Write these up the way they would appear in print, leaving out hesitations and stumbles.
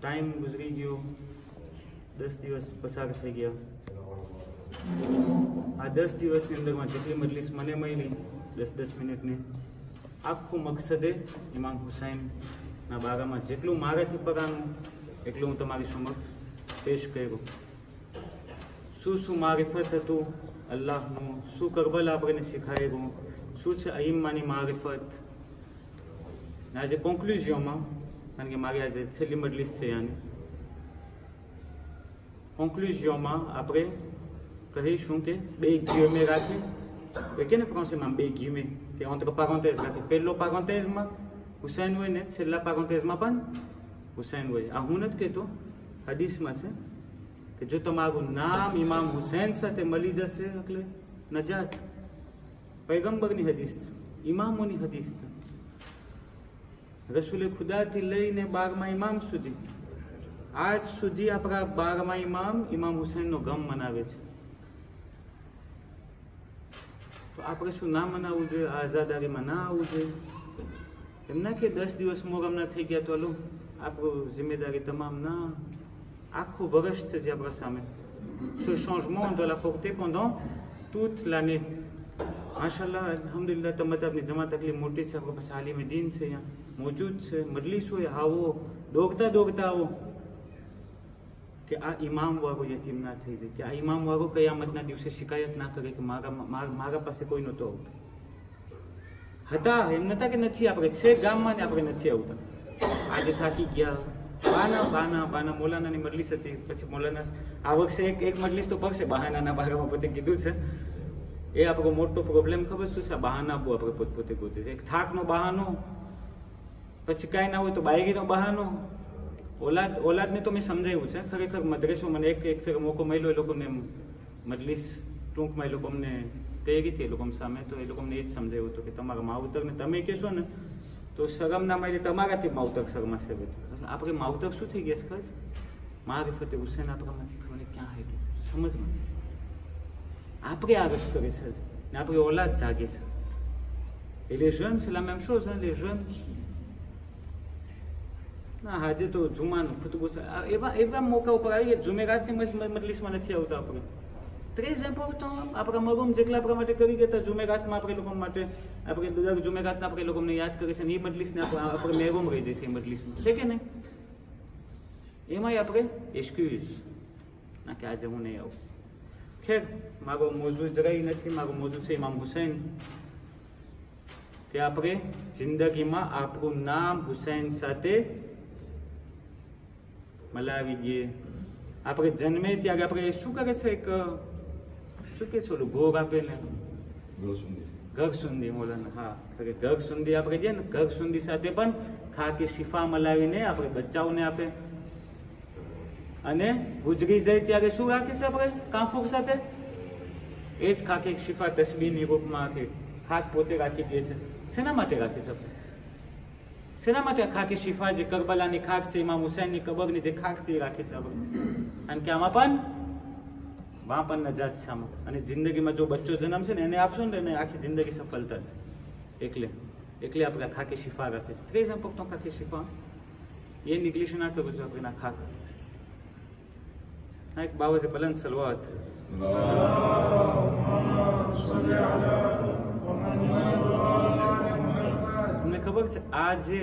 Time ગુજરી ગયો, 10 દિવસ પસાર થઈ ગયા. આ 10 દિવસની અંદરમાં જેટલી મજલિસ મને મળી 10-10 મિનિટની, આખું મકસદે ઇમામ હુસૈનના બારામાં જેટલું મારાથી પરાનું એટલું હું તમારી સમક્ષ પેશ કર્યું. શું મારિફત હતું અલ્લાહનું, શું કરબલા આપણને શીખાયું, શું છે અઈમ્માની મારિફત. આજે કોન્ક્લુઝિયોમાં, કારણ કે મારી આજે છેલ્લી મજલિસ છે, યાની કોન્ક્લુઝિયોમાં આપણે કહીશું કે બે ગિયમે રાખે, કે ને ફ્રાન્સીમાં બે ગિયમે કે entre parenthèses રાખે. પહેલો પારેન્થેઝમાં હુસૈન હોય ને છેલ્લા પારેન્થેઝમાં પણ હુસૈન હોય. આ હું નથી કહેતો, હદીસમાં છે કે જો તમારું નામ ઇમામ હુસૈન સાથે મળી જશે એટલે નજાત. પૈગંબરની હદીસ છે, ઇમામોની હદીસ છે. રસૂલે ખુદાથી લઈને 12મા ઇમામ સુધી આજ સુધી આપણા 12મા ઇમામ હુસૈનનો ગમ મનાવે છે. તો આપણે શું ના મનાવવું જોઈએ? આઝાદારીમાં ના આવવું જોઈએ? એમ ના કે 10 દિવસ મોરમના થઈ ગયા તો હલો આપણું જિમ્મેદારી તમામ ના. આખું વર્ષ છે જે આપણા સામે. Ce changement on doit la porter pendant toute l'année. માશાલ્લાહ, અલ્હમ્દુલિલ્લાહ, તમારી જમાત આટલી મોટી છે, આપણા પાસે આલિમ દીન છે, અહીંયા મોજૂદ છે, મજલિસ હોય, આવો દોડતા આવો કે આ ઇમામ વાળો યતીમ ના થઈ જાય, કે આ ઇમામ વાળો કયામતના દિવસે શિકાયત ના કરે કે મારા પાસે કોઈ નહોતો આવતો. હતા એમ નતા કે નથી, આપણે છે ગામમાં ને આપણે નથી આવતા. આજે થાકી ગયા, બાના મોલાનાની મજલિસ હતી, પછી મોલાના આ વર્ષે એક મજલિસ તો પડશે બહાનાના બારામાં પોતે કીધું છે. એ આપણો મોટો પ્રોબ્લેમ ખબર શું છે? બહાના બહુ આપણે પોતે ગોતે છે. એક થાકનો બહાનો, પછી કાંઈ ના હોય તો બાયગીનો બહાનો. ઓલાદને તો મેં સમજાવ્યું છે ખરેખર. મદ્રેસો મને એક ફેર મોકો મળ્યો, એ લોકોને મજલિસ ટૂંકમાં એ લોકો અમને કહી ગઈ હતી એ લોકો સામે, તો એ લોકો અમને એ જ સમજાવ્યું હતું કે તમારા માવતરને તમે કહેશો ને તો શરમના મારી તમારાથી માવતર શરમાશે બધું. આપણે માવતર શું થઈ ગયા છે ખર્ચ? મારિફતે હુસૈન આપણામાંથી મને ક્યાં હાઈ સમજમાં આપણે આ રસ કરે છે ને આપણી ઓલાદ જાગે છે. Et les jeunes, c'est la même chose, hein, les jeunes. ના આજે તો જુમાનું ખુતબો છે, એવા મોકા ઉપર આવીએ. જુમેરાતની મજલિસમાં નથી આવતા આપણે. ત્રીસ ઇમ્પોર્ટન્ટ આપણા મરહુમ જેટલા આપણા માટે કરી ગયા હતા જુમેરાતમાં, આપણે લોકો માટે આપણે દર જુમેરાતના આપણે લોકોને યાદ કરે છે ને એ મજલિસને આપણે મહેરૂમ રહી જશે એ મજલિસમાં, છે કે નહીં? એમાંય આપણે એક્સક્યુઝ ના કે આજે હું નહીં આવું. ખેર, મારો મોજું જરાય નથી, મારો મોજું છે ઇમામ હુસૈન. કે આપણે જિંદગીમાં આપણું નામ હુસૈન સાથે મલાવી દઈએ. આપણે જન્મે ત્યારે આપણે શું કરે છે? એક શું કે છે ઓલું ભોગ આપે ને, ઘર સુંદી મોલાના. હા, ઘર સુંદી આપણે દઈએ ને, ઘર સુંદી સાથે પણ ખાકી શિફા મલાવીને આપણે બચ્ચાઓને આપે. અને ગુજરી જાય ત્યારે શું રાખે છે આપણે કાંફૂક સાથે? એ જ ખાકી શિફા તસ્બીહની રૂપમાં આખી ખાક પોતે રાખી દે છે. શેના માટે રાખે છે આપણે? શેના માટે ખાકી શિફા જે કરબલાની ખાક છે, ઇમામ હુસૈનની કબરની જે ખાક છે એ રાખે છે આપણે? કારણ કે આમાં પણ નજાત છે આમાં. અને જિંદગીમાં જો બચ્ચો જન્મ છે ને એને આપશો ને એને આખી જિંદગી સફળતા છે. એટલે આપણે ખાકી શિફા રાખે છે. ત્રીસ ઇમ્પોર્ટન્ટ ખાકી શિફા એ નિગ્લિશ ના કરવું જોઈએ આપણે ના ખાક. એક બાબા છે બલંદ સલવાત. તમને ખબર છે આ જે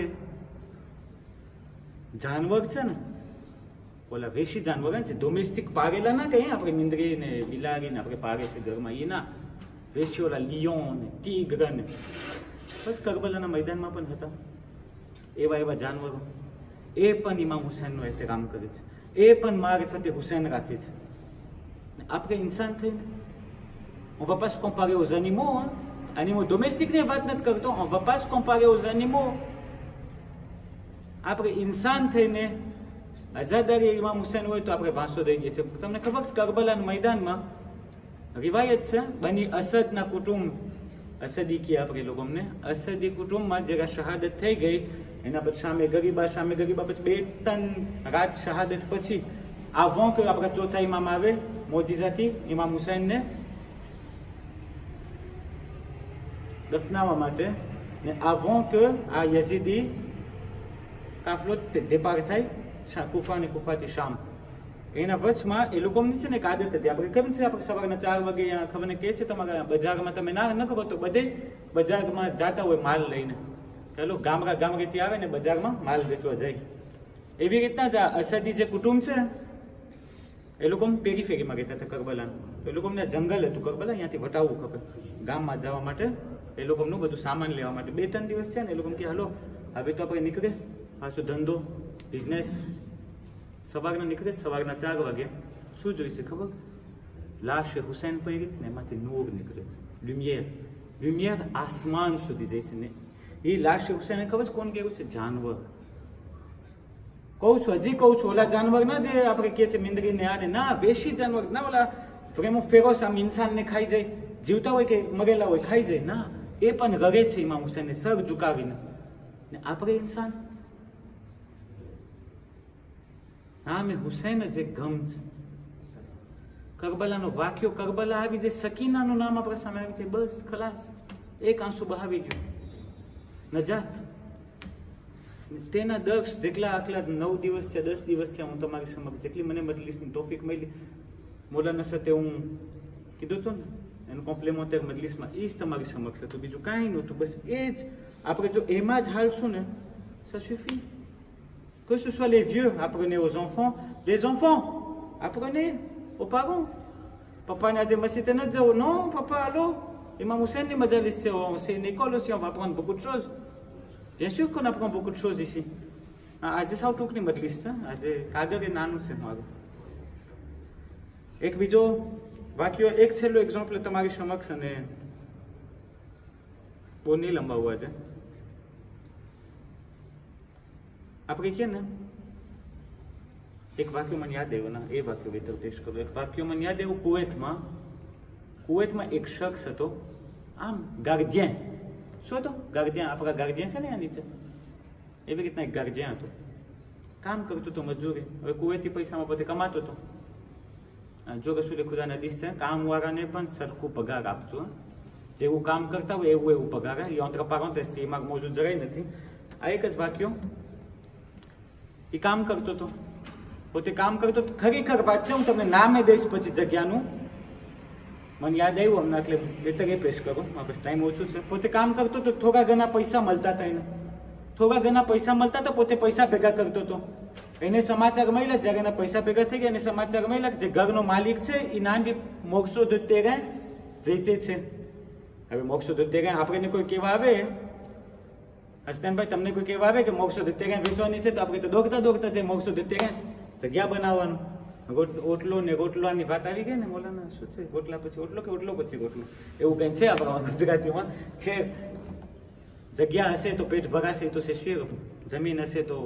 જાનવર છે ને, ઓલા વેશી જાનવર છે, ડોમેસ્ટિક પારેલા ના કહીએ આપણે, મીંદરી ને બિલાડી ને આપણે પારે છે ઘરમાં, એ ના. વેશી ઓલા લિયોન ને ટીગ્ર ને બસ કરબલાના મેદાનમાં પણ હતા એવા જાનવરો. એ પણ ઇમામ હુસૈનનો એહતરામ કરે છે, એ પણ મારિફતે હુસૈન રાખે છે. આપણે ઇન્સાન થઈને on va pas se comparer aux animaux, hein? Animaux domestiques ની વાત નથી કરતો, on va pas se comparer aux animaux. આપણે ઇન્સાન થઈને આઝાદારી ઇમામ હુસૈન હોય તો આપણે વાંસો દઈ દઈએ છીએ. તમને ખબર છે કરબલાના મેદાનમાં રિવાયત છે, બની અસદના કુટુંબ, અસદી કે આપણે લોકો અમને અસદી કુટુંબમાં જરા શહાદત થઈ ગઈ, એના પછી સામે ગરીબા પછી 2-3 રાત શહાદત પછી avant કે આપણા ચોથા ઇમામ આવે મોજીઝાથી ઇમામ હુસૈનને દફનાવવા માટે, ને avant કે આ યઝીદી કાફલો départ થાય કુફા અને કુફાથી શામ, એના વચમાં એ લોકોની છે ને એક આદત હતી. આપણે કેમ છે, આપણે સવારના 4 વાગે ખબર ને કે છે તમારા બજારમાં તમે ના ન ખબર તો બધે બજારમાં જતા હોય માલ લઈને, ચાલો ગામડેથી આવે ને બજારમાં માલ વેચવા જાય. એવી રીતના જ આ અસદી જે કુટુંબ છે ને એ લોકો પેરીફેરીમાં રહેતા હતા કરબલાનું. એ લોકોને જંગલ હતું કરબલા, અહીંયાથી વટાવવું ખબર ગામમાં જવા માટે એ લોકોનું બધું સામાન લેવા માટે. 2-3 દિવસ છે ને એ લોકો કે હાલો હવે તો આપણે નીકળે પાછો ધંધો બિઝનેસ. સવારના નીકળે, સવારના 4 વાગે શું જોઈ છે ખબર? લાશ હુસૈન પડી છે ને એમાંથી નૂર નીકળે છે, લ્યુમિયર આસમાન સુધી જાય છે ને. એ લાશ હુસૈન ખબર છે કોણ કેવું છે? જાનવર. કહું છું, હજી કહું છું, ઓલા જાનવર ના જે આપણે કે છે મીંદડી ને આને, ના વેશી જાનવર ના, ઓલા ફ્રેમો ફેરોસ આમ ઇન્સાનને ખાઈ જાય, જીવતા હોય કે મરેલા હોય ખાઈ જાય, ના એ પણ રગે છે ઇમામ હુસૈનને સર ઝુકાવીને. ને આપણે ઇન્સાન નામ એ હુસૈન જ એક ગમ છે. કરબલાનો વાક્યો કરબલા આવી જાય, સકીનાનું નામ આપણા સામે આવી જાય, બસ ખલાસ, એક આંસુ બહાવી ગયું, નજાત. તેના દક્ષ જેટલા આટલા 9 દિવસ છે 10 દિવસ છે હું તમારી સમક્ષ જેટલી મને મજલિસની તોફીક મળી, મોલાના સાથે હું કીધું હતું ને એનું કોમ્પ્લિમેન્ટરી મજલિસમાં, એ જ તમારી સમક્ષ હતું, બીજું કાંઈ નહોતું. બસ એ જ આપણે જો એમાં જ હાલશું ને, ça suffit. Que ce soit les vieux, apprenez aux enfants, les enfants, apprenez aux parents. Papa n'a dit masjid na jao, non papa, allô, Imam Hussein ni majalis c'est une école aussi, on va apprendre beaucoup de choses. Bien sûr qu'on apprend beaucoup de choses ici. આજે સાવ ટૂંકની મજલિસ છે, આજે કાગળ એ નાનું છે મારું. એક બીજો વાક્ય, એક છેલ્લો એક્ઝામ્પલ તમારી સમક્ષ, અને બહુ નહીં લંબાવવું આજે. આપણે કે ને એક વાક્ય મને યાદ આવ્યું ને, એ વાક્ય વિતર ટેસ્ટ કરો. એક વાક્ય મને યાદ આવ્યું, કુવૈતમાં એક શખ્સ હતો, આમ ગાર્ડિયન. શું હતો? ગાર્ડિયન. આપણા ગાર્ડિયન છે ને આ નીચે, એવી રીતના એક ગાર્ડિયન હતો, કામ કરતો હતો મજૂરી. હવે કુવૈતી પૈસામાં પોતે કમાતો હતો. જો રસૂલે ખુદાના હદીસ છે, કામવાળાને પણ સરખું પગાર આપજો, જેવું કામ કરતા હોય એવું પગાર. યંત્ર પારોન્ટેસ છે, એમાં મોજૂદ જરાય નથી. આ એક જ વાક્યો. એ કામ કરતો હતો, પોતે કામ કરતો. ખરેખર વાત છે, હું તમને નામે દઈશ પછી જગ્યાનું, મને યાદ આવ્યું હમણાં એટલે બેટર એ પેશ કરો, બસ ટાઈમ ઓછું છે. પોતે કામ કરતો હતો, થોડા ઘણા પૈસા મળતા હતા એને, થોડા ઘણા પૈસા મળતા હતા, પોતે પૈસા ભેગા કરતો હતો. એને સમાચાર મળ્યા, જ્યારે એના પૈસા ભેગા થઈ ગયા એને સમાચાર મળ્યા કે જે ઘરનો માલિક છે એ નાની મોક્ષો દૂધ વેચે છે. હવે મોક્ષો દૂધ આપણે કોઈ કહેવા આવે, હસનભાઈ તમને કોઈ કહેવા આવે કે મોક્ષો દૂધ વેચવાની છે, તો આપણે તો દોડતા છે મોક્ષો દૂધ જગ્યા બનાવવાનું. ઓટલો ને રોટલાની વાત આવી ગઈ ને, મોલાના શું છે, રોટલા પછી ઓટલો કે ઓટલો પછી રોટલો, એવું કંઈ છે આપણા ગુજરાતીમાં કે જગ્યા હશે તો પેટ ભરાશે, તો છે શેર. જમીન હશે તો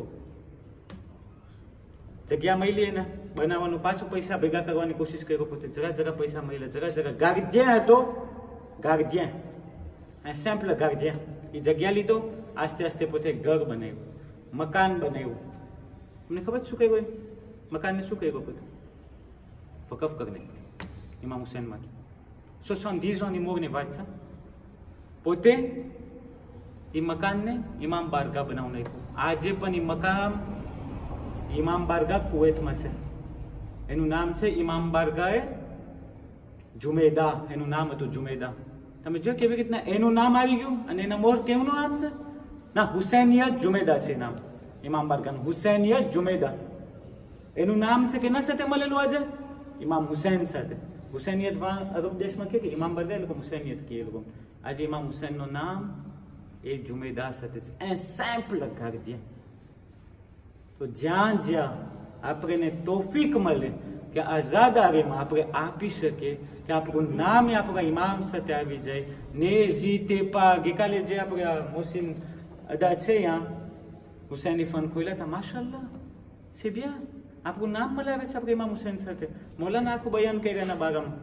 જગ્યા મળી એને બનાવવાનું, પાછું પૈસા ભેગા કરવાની કોશિશ કર્યો, પોતે જરા પૈસા મળ્યા, જરા ગાર્ડિયન હતો, ગાર્ડિયન, સિમ્પલ ગાર્ડિયન. એ જગ્યા લીધો, આસ્તે પોતે ઘર બનાવ્યું, મકાન બનાવ્યું. તમને ખબર શું કહ્યું? મકાનને શું કહ્યું? પોતે વકફ કરી નાખ્યું ઇમામ હુસૈનમાંથી. 70 ans મોરની વાત છે. પોતે એ મકાનને ઇમામ બારગાહ બનાવી નાખ્યું. આજે પણ એ મકાન ઇમામ બારગાહ કુવૈતમાં છે. એનું નામ છે ઇમામ બારગાહ જુમેદા. એનું નામ હતું જુમેદા. તમે જો કેવી રીતના એનું નામ આવી ગયું, અને એના મોર કેવું નામ છે? ના, હુસૈનિયત જુમેદા છે નામ ઇમામ બારગાહનું, હુસૈનિયત જુમેદા. એનું નામ છે કે ના સાથે મળેલું આજે ઇમામ હુસૈન સાથે. હુસૈનિયત અરબ દેશમાં કે ઇમામ બારગાહ, લોકો હુસૈનિયત કહે. લોકો આજે ઇમામ હુસૈનનું નામ એ જુમેદા સાથે છે. એ સિમ્પલ ગાર્ડિયન. તો જ્યાં આપણને તોફીક મળે કે આઝાદારીમાં આપણે આપી શકીએ, કે આપણું નામ આપણા ઇમામ સાથે આવી જાય ને, જીતેપા ગઈકાલે જે આપણે મોહસિન અદા છે ત્યાં હુસૈની ફન ખોલ્યા હતા, માશાલ્લાહ છે bien, આપણું નામ મળાવે છે આપણે ઇમામ હુસૈન સાથે. મૌલાના આખું બયાન કર્યા એના બાગામાં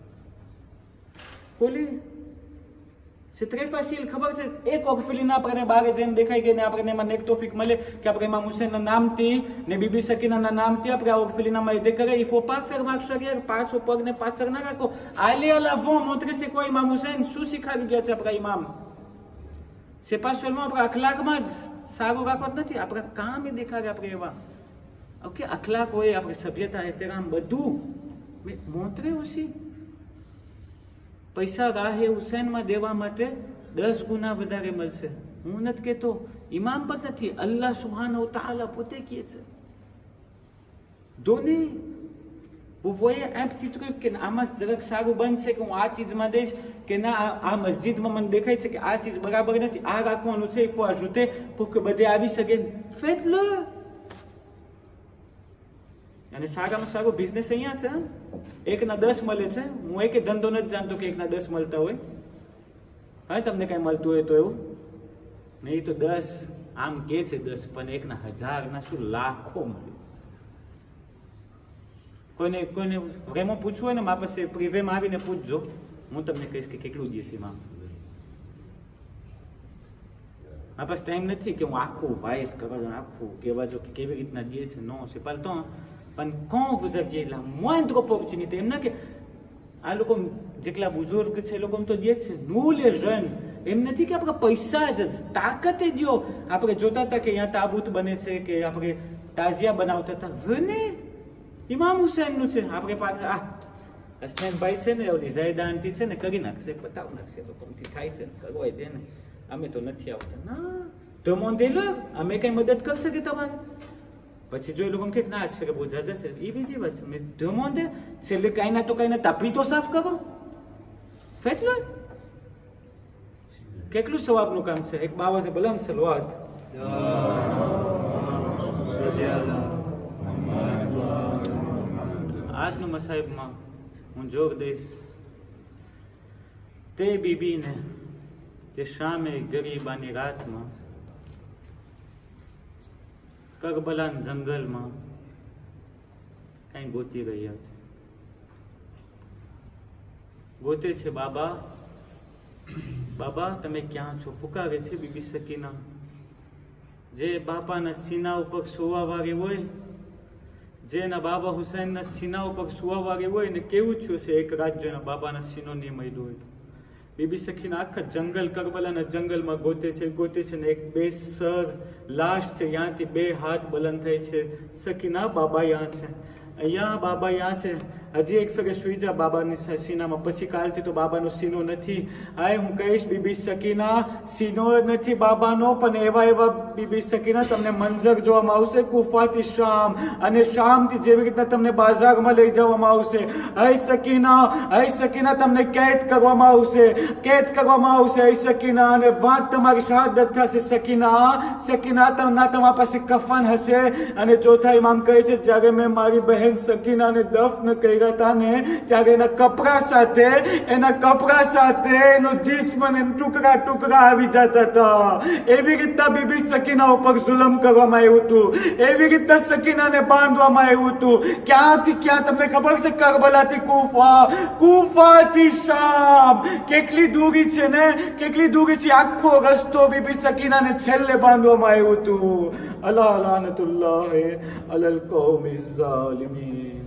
બોલી. C'est très facile, ખબર છે. એક ઓકફિલીના આપણને બહાર જઈને દેખાઈ ગઈ ને આપણને એમાં એક તોફીક મળે કે આપણે ઇમામ હુસૈનના નામથી ને બીબી સકીનાના નામથી આપણે આ ઓકફિલીનામાં એદે કરે. Il faut pas faire marche arrière, પાછો પગને પાછળ ના રાખો. Allez à l'avant, montrer c'est quoi ઇમામ હુસૈન, શું શીખાડી ગયા છે આપણા ઇમામ. C'est pas seulement આપણા અખલાકમાં જ સારું રાખવા જ નથી, આપણા કામ એ દેખાડે આપણે એવા. ઓકે અખલાક હોય, આપણે સભ્યતા એહતરામ બધું મોતરે ઓછી. પૈસા રાહે હુસૈનમાં દેવા માટે 10 ગુના વધારે મળશે. હું નથી કહેતો, ઇમામ પણ નથી, અલ્લાહ સુબ્હાનહુ તઆલા પોતે કહે છે. દોને वो वही ऐप थी કે આમાં જરાક સારું બનશે કે હું આ ચીજમાં દઈશ કે ના આ મસ્જિદમાં મને દેખાય છે કે આ ચીજ બરાબર નથી, આ રાખવાનું છે ફોર જૂતે કે બધે આવી શકે ફેટ લો. અને સારામાં સારો બિઝનેસ અહીંયા છે. 1 ના 10 મળે છે. હું એક ધંધો નથી જાણતો કે 1 ના 10 મળતા હોય. હા, તમને કઈ મળતું હોય તો એવું નહીં તો 10 આમ કે છે 10 પણ 1 ના 1000 ના શું લાખો મળે. કોઈને પ્રેમો પૂછવું હોય ને મારા પાસે પ્રિવેમ આવીને પૂછજો, હું તમને કહીશ કે કેટલું દઈશ એમાં. મારા પાસે ટાઈમ નથી કે હું આખું વાઇસ કરવા આખું કહેવા જો કે કેવી રીતના દે છે. નો c'est pas le temps. પણ quand vous aviez la moindre opportunité, એમ ના કે આ લોકો જેટલા બુઝુર્ગ છે એ લોકો તો દે છે. nous les jeunes, એમ નથી કે આપણે પૈસા જ તાકાતે દો. આપણે જોતા હતા કે અહીંયા તાબૂત બને છે કે આપણે તાજિયા બનાવતા હતા. venez, ઇમામ હુસૈન નું છે આપણે પાસે. હસનૈનભાઈ છે ને ઓલી ઝાયદા આંટી છે ને કરી નાખશે, બતાવ નાખશે, લોકોથી થાય છે કરવાય દે ને. અમે તો નથી આવતા. ના demandez લો, અમે કઈ મદદ કરશે કે તમારે. પછી જો એ લોકો કે ના આજ ફેરે બહુ જાજા છે, એ બીજી વાત છે. મેં demandez, છેલ્લે કઈ ના તો કઈ ના તાપી તો સાફ કરો, ફેટ લો. કેટલું સવાબનું કામ છે. એક બાવા છે બલંદ સલવાત આજનું મસાહિબમાં હું જોગ દઈશ તે બીબીને જે શામે ગરીબાની રાતમાં કરબલાના જંગલમાં કઈ ગોતી રહ્યા છે. ગોતે છે બાબા બાબા તમે ક્યાં છો પુકારે છે બીબી સકીના. જે બાપાના સીના ઉપર સુવા વાળી હોય, જેના બાબા હુસૈનના સીના ઉપર સુવા વાળી હોય ને કેવું થયું છે એક રાત જો એના બાબાના સીનો નહીં મળ્યો હોય. બીબી સખીના આખા જંગલ કરબલાના જંગલમાં ગોતે છે ને એક બેસર લાશ છે, ત્યાંથી 2 હાથ બલંદ થાય છે. સકીના બાબા યાં છે, અહીંયા બાબા યાં છે. હજી એક ફેરે સુઈ જા બાબાની સીનામાં, પછી કાલથી તો બાબાનો સીનો નથી. હાય હું કહીશ બીબી સકીના સીનો નથી બાબાનો, પણ એવા બીબી સકીના તમને મંઝર જોવામાં આવશે કુફાથી શામ, અને શામથી જેવી રીતના તમને બાજારમાં લઈ જવામાં આવશે. હે સકીના તમને કેદ કરવામાં આવશે, હે સકીના, અને વાત તમારી શહાદત થશે. સકીના તમારા પાસે કફન હશે. અને ચોથા ઇમામ કહે છે જ્યારે મેં મારી બહેન સકીનાને દફન કરી ત્યારે એના કપડા સાથે એનો જિસ્મ ને ટુકડા આવી જતા હતા. એવી રીતના બીબી સકીના ઉપર જુલમ કરવામાં આવ્યું હતું, એવી રીતના સકીનાને બાંધવામાં આવ્યું હતું. ક્યાંથી ક્યાં તમને ખબર છે? કરબલાથી કુફાથી શામ. કેટલી દૂરી છે ને, કેટલી દૂરી છે. આખો રસ્તો બીબી સકીનાને છેલ્લે બાંધવામાં આવ્યું હતું. અલા લાનતુલ્લાહ અલલ કૌમિઝ ઝાલિમીન.